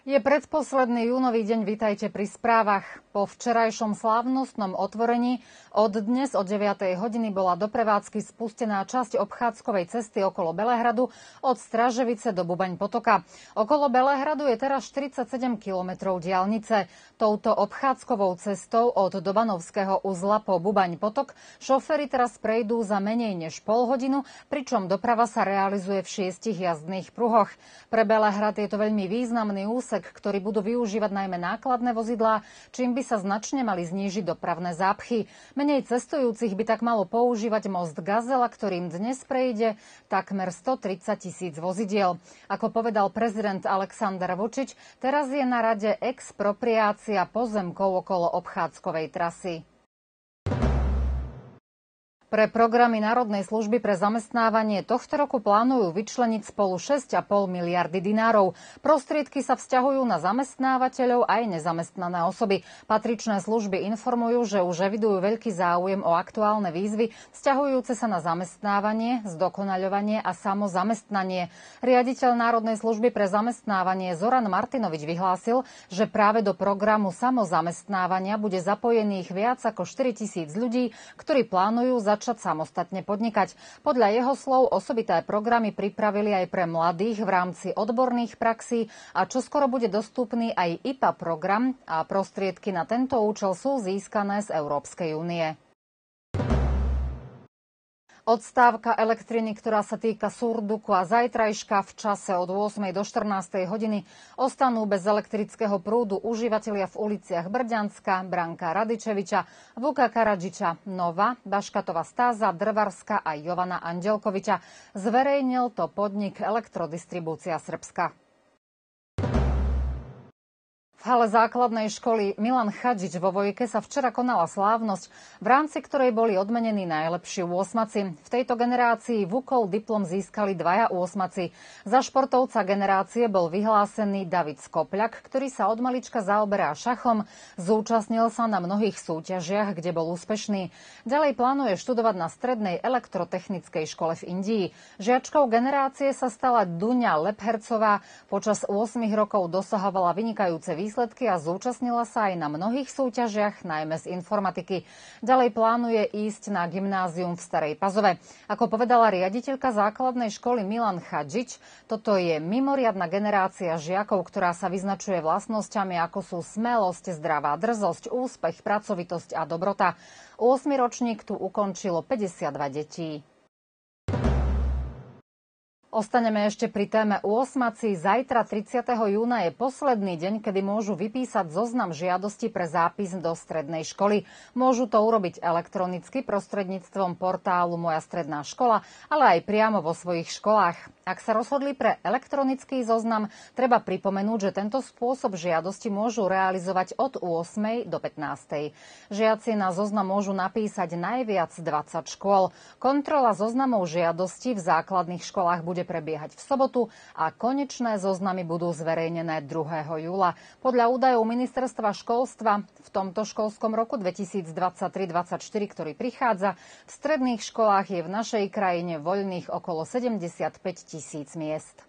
Je predposledný júnový deň, vitajte pri správach. Po včerajšom slávnostnom otvorení od dnes od 9. hodiny bola do prevádzky spustená časť obchádzkovej cesty okolo Belehradu od Straževice do Bubaň Potoka. Okolo Belehradu je teraz 47 kilometrov diaľnice. Touto obchádzkovou cestou od Dobanovského uzla po Bubaň Potok šoféri teraz prejdú za menej než pol hodinu, pričom doprava sa realizuje v 6 jazdných pruhoch. Pre Belehrad je to veľmi významný úsek, ktorý budú využívať najmä nákladné vozidlá, čím by sa značne mali znížiť dopravné zápchy. Menej cestujúcich by tak malo používať most Gazela, ktorým dnes prejde takmer 130 000 vozidiel. Ako povedal prezident Alexander Vučić, teraz je na rade expropriácia pozemkov okolo obchádzkovej trasy. Pre programy Národnej služby pre zamestnávanie tohto roku plánujú vyčleniť spolu 6,5 miliardy dinárov. Prostriedky sa vzťahujú na zamestnávateľov aj nezamestnané osoby. Patričné služby informujú, že už evidujú veľký záujem o aktuálne výzvy vzťahujúce sa na zamestnávanie, zdokonaľovanie a samozamestnanie. Riaditeľ Národnej služby pre zamestnávanie Zoran Martinovič vyhlásil, že práve do programu samozamestnávania bude zapojených viac ako 4 000 ľudí, ktorí plánujú začať samostatne podnikať. Podľa jeho slov osobité programy pripravili aj pre mladých v rámci odborných praxí a čoskoro bude dostupný aj IPA program a prostriedky na tento účel sú získané z Európskej únie. Odstávka elektriny, ktorá sa týka Surduku a zajtrajška v čase od 8. do 14. hodiny ostanú bez elektrického prúdu užívatelia v uliciach Brďanska, Branka Radičeviča, Vuka Karadžiča, Nova, Baškatova Stáza, Drvarska a Jovana Andelkoviča. Zverejnil to podnik Elektrodistribúcia Srbska. V hale základnej školy Milan Chadžič vo Vojke sa včera konala slávnosť, v rámci ktorej boli odmenení najlepší úosmaci. V tejto generácii Vukov diplom získali 2 úosmaci. Za športovca generácie bol vyhlásený David Skopľak, ktorý sa od malička zaoberá šachom, zúčastnil sa na mnohých súťažiach, kde bol úspešný. Ďalej plánuje študovať na strednej elektrotechnickej škole v Indii. Žiačkou generácie sa stala Duňa Lephercová. Počas 8 rokov dosahovala vynikajúce výsledky a zúčastnila sa aj na mnohých súťažiach, najmä z informatiky. Ďalej plánuje ísť na gymnázium v Starej Pazove. Ako povedala riaditeľka základnej školy Milan Chadžič, toto je mimoriadna generácia žiakov, ktorá sa vyznačuje vlastnosťami ako sú smelosť, zdravá drzosť, úspech, pracovitosť a dobrota. 8. ročník tu ukončilo 52 detí. Ostaneme ešte pri téme úosmaci. Zajtra 30. júna je posledný deň, kedy môžu vypísať zoznam žiadosti pre zápis do strednej školy. Môžu to urobiť elektronicky prostredníctvom portálu Moja stredná škola, ale aj priamo vo svojich školách. Ak sa rozhodli pre elektronický zoznam, treba pripomenúť, že tento spôsob žiadosti môžu realizovať od 8. do 15. Žiaci na zoznam môžu napísať najviac 20 škôl. Kontrola zoznamov žiadosti v základných školách bude prebiehať v sobotu a konečné zoznamy budú zverejnené 2. júla. Podľa údajov Ministerstva školstva v tomto školskom roku 2023-2024, ktorý prichádza, v stredných školách je v našej krajine voľných okolo 75 000 miest.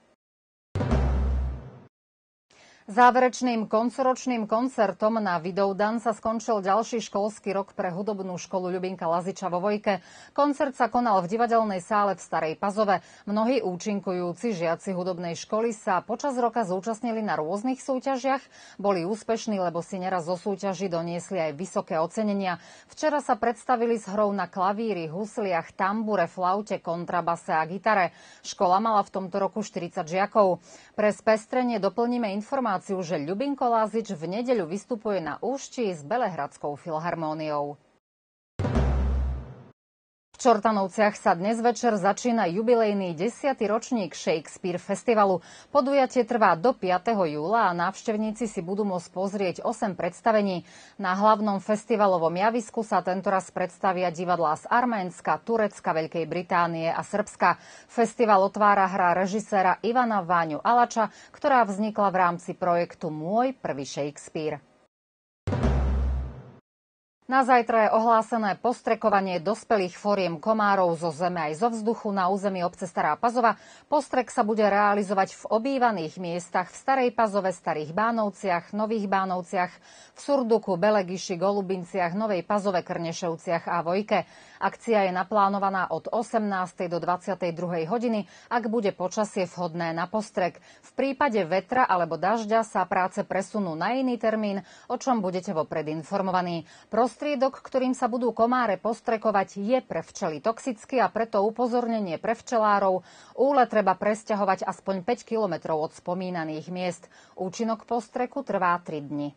Záverečným koncoročným koncertom na Vidovdan sa skončil ďalší školský rok pre hudobnú školu Ľubinka Laziča vo Vojke. Koncert sa konal v divadelnej sále v Starej Pazove. Mnohí účinkujúci žiaci hudobnej školy sa počas roka zúčastnili na rôznych súťažiach. Boli úspešní, lebo si neraz zo súťaží doniesli aj vysoké ocenenia. Včera sa predstavili s hrou na klavíri, husliach, tambure, flaute, kontrabase a gitare. Škola mala v tomto roku 40 žiakov. Pre spestrenie doplníme informáciu, že Ľubinko Lazič v nedeľu vystupuje na Úšti s Belehradskou filharmóniou. V Čortanovciach sa dnes večer začína jubilejný 10. ročník Shakespeare festivalu. Podujatie trvá do 5. júla a návštevníci si budú môcť pozrieť 8 predstavení. Na hlavnom festivalovom javisku sa tentoraz predstavia divadlá z Arménska, Turecka, Veľkej Británie a Srbska. Festival otvára hra režiséra Ivana Váňu Alača, ktorá vznikla v rámci projektu Môj prvý Shakespeare. Na zajtra je ohlásené postrekovanie dospelých foriem komárov zo zeme aj zo vzduchu na území obce Stará Pazova. Postrek sa bude realizovať v obývaných miestach v Starej Pazove, Starých Bánovciach, Nových Bánovciach, v Surduku, Belegiši, Golubinciach, Novej Pazove, Krnešovciach a Vojke. Akcia je naplánovaná od 18. do 22. hodiny, ak bude počasie vhodné na postrek. V prípade vetra alebo dažďa sa práce presunú na iný termín, o čom budete vopred informovaní. Prostriedok, ktorým sa budú komáre postrekovať, je pre včely toxický a preto upozornenie pre včelárov. Úle treba presťahovať aspoň 5 kilometrov od spomínaných miest. Účinok postreku trvá 3 dni.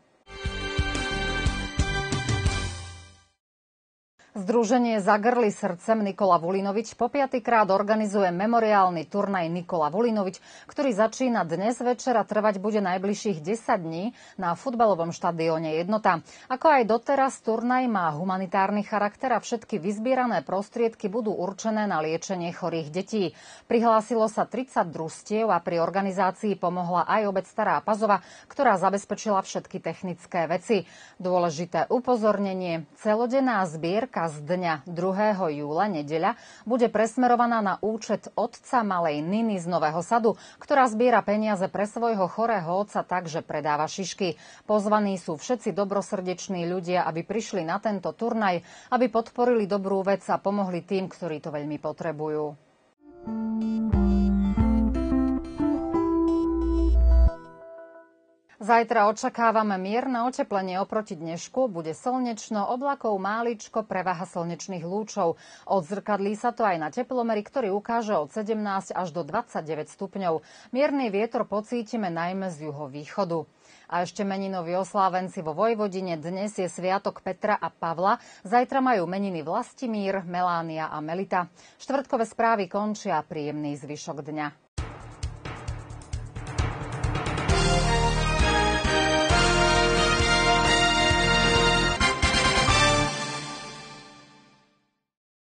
Združenie Zagrli srdcem Nikola Vulinovič po 5-krát organizuje memoriálny turnaj Nikola Vulinovič, ktorý začína dnes večer a trvať bude najbližších 10 dní na futbalovom štadióne Jednota. Ako aj doteraz, turnaj má humanitárny charakter a všetky vyzbierané prostriedky budú určené na liečenie chorých detí. Prihlásilo sa 30 družstiev a pri organizácii pomohla aj obec Stará Pazova, ktorá zabezpečila všetky technické veci. Dôležité upozornenie: celodenná zbierka z dňa 2. júla, nedeľa, bude presmerovaná na účet otca malej Niny z Nového Sadu, ktorá zbiera peniaze pre svojho chorého otca tak, že predáva šišky. Pozvaní sú všetci dobrosrdeční ľudia, aby prišli na tento turnaj, aby podporili dobrú vec a pomohli tým, ktorí to veľmi potrebujú. Zajtra očakávame mierne oteplenie oproti dnešku. Bude slnečno, oblakov máličko, prevaha slnečných lúčov. Odzrkadlí sa to aj na teplomery, ktorý ukáže od 17 až do 29 stupňov. Mierny vietor pocítime najmä z juhovýchodu. A ešte meninoví oslávenci vo Vojvodine. Dnes je sviatok Petra a Pavla. Zajtra majú meniny Vlastimír, Melánia a Melita. Štvrtkové správy končia. Príjemný zvyšok dňa.